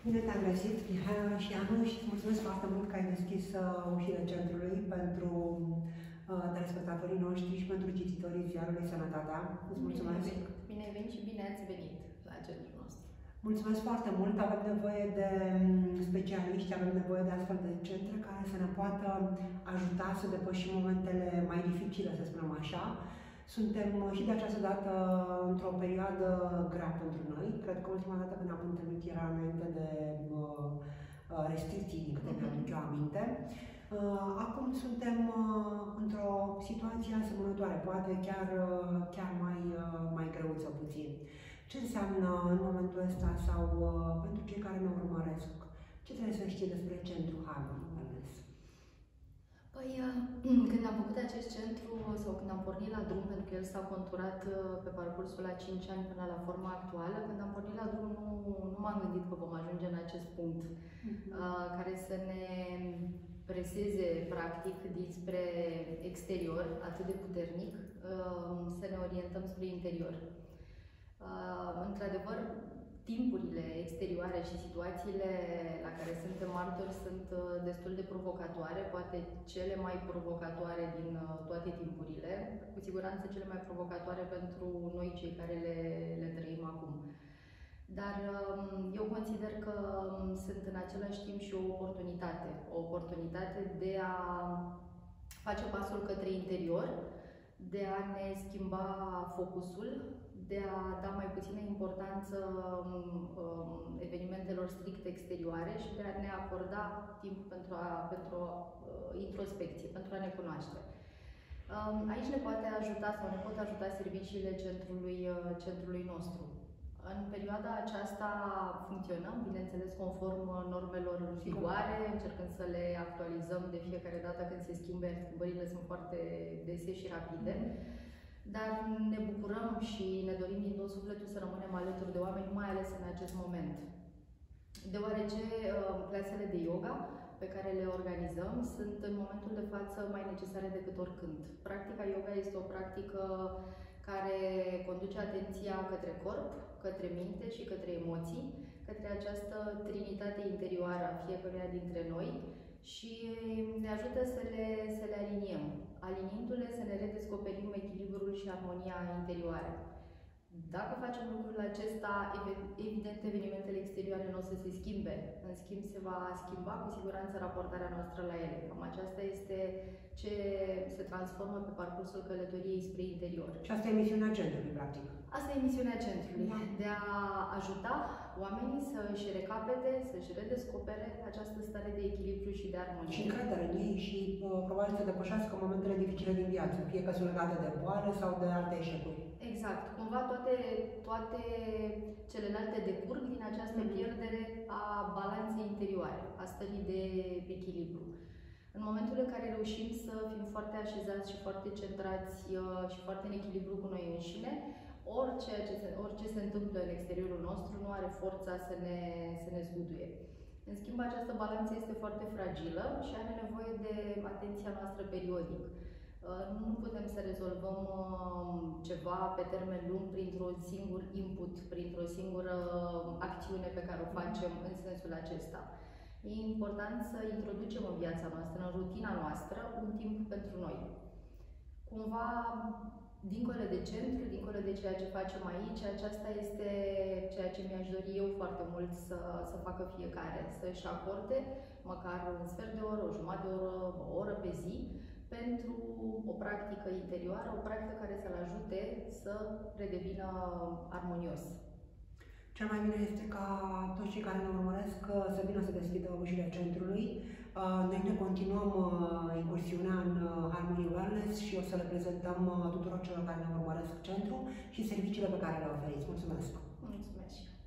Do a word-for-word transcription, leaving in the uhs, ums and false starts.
Bine te-am găsit, Mihaela și Anu, și îți mulțumesc foarte mult că ai deschis uh, ușile centrului pentru uh, telespectatorii noștri și pentru cititorii ziarului Sănătatea. Îți mulțumesc! Bine, bine ai venit și bine ați venit la centrul nostru. Mulțumesc foarte mult! Avem nevoie de specialiști, avem nevoie de astfel de centre care să ne poată ajuta să depășim momentele mai dificile, să spunem așa. Suntem și de această dată într-o perioadă grea pentru noi. Cred că ultima dată când am întâlnit era înainte de uh, restricții, din câte mi-aduc eu aminte. Uh, acum suntem uh, într-o situație asemănătoare, poate chiar, uh, chiar mai, uh, mai greuță puțin. Ce înseamnă în momentul ăsta sau uh, pentru cei care ne urmăresc? Ce trebuie să știe despre Centrul Harmony Wellness? Păi, când am făcut acest centru sau când am pornit la drum, pentru că el s-a conturat pe parcursul la cinci ani până la forma actuală, când am pornit la drum nu, nu m-am gândit că vom ajunge în acest punct uh-huh. uh, care să ne preseze practic dinspre exterior atât de puternic, uh, să ne orientăm spre interior. Uh, într-adevăr, timpurile exterioare și situațiile la care suntem martori sunt destul de provocatoare, poate cele mai provocatoare din toate timpurile, cu siguranță cele mai provocatoare pentru noi cei care le, le trăim acum. Dar eu consider că sunt în același timp și o oportunitate, o oportunitate de a face pasul către interior, de a ne schimba focusul, de a da mai puțină importanță um, evenimentelor strict exterioare și de a ne acorda timp pentru, a, pentru o uh, introspecție, pentru a ne cunoaște. Um, aici ne poate ajuta sau ne pot ajuta serviciile centrului, uh, centrului nostru. În perioada aceasta funcționăm, bineînțeles, conform normelor în vigoare, încercând să le actualizăm de fiecare dată când se schimbe, schimbările sunt foarte dese și rapide. Dar ne bucurăm și ne dorim din tot sufletul să rămânem alături de oameni, mai ales în acest moment. Deoarece uh, clasele de yoga pe care le organizăm sunt în momentul de față mai necesare decât oricând. Practica yoga este o practică care conduce atenția către corp, către minte și către emoții, către această trinitate interioară a fiecăruia dintre noi și ne ajută să le, să le aliniem. Aliniindu-le, să ne redescoperim echilibrul și armonia interioară. Dacă facem lucrul acesta, evident, evenimentele exterioare nu o să se schimbe. În schimb, se va schimba cu siguranță raportarea noastră la ele. Cam aceasta este ce se transformă pe parcursul călătoriei spre interior. Și asta e misiunea centrului, practic. Asta e misiunea centrului, da. De a ajuta oamenii să-și recapete, să-și redescopere această stare de echilibru și de armonie. Și încredere în ei și uh, probabil să depășească momentele dificile din viață, fie că sunt legate de boală sau de alte eșecuri. Exact. Cumva toate, toate celelalte decurg din această mm-hmm. pierdere a balanței interioare, a stării de echilibru. În momentul în care reușim să fim foarte așezați și foarte centrați uh, și foarte în echilibru cu noi înșine, orice ce se, orice se întâmplă în exteriorul nostru nu are forța să ne, să ne zguduie. În schimb, această balanță este foarte fragilă și are nevoie de atenția noastră periodic. Nu putem să rezolvăm ceva pe termen lung printr-un singur input, printr-o singură acțiune pe care o facem în sensul acesta. E important să introducem în viața noastră, în rutina noastră, un timp pentru noi. Cumva, dincolo de centru, dincolo de ceea ce facem aici, aceasta este ceea ce mi-aș dori eu foarte mult să, să facă fiecare, să-și acorde măcar un sfert de oră, o jumătate de oră, o oră pe zi, pentru o practică interioară, o practică care să-l ajute să redevină armonios. Cel mai bine este ca toți cei care ne urmăresc să vină să deschidă ușile centrului. Noi ne continuăm incursiunea în Harmony Wellness și o să le prezentăm tuturor celor care ne urmăresc centru și serviciile pe care le oferiți. Mulțumesc! Mulțumesc!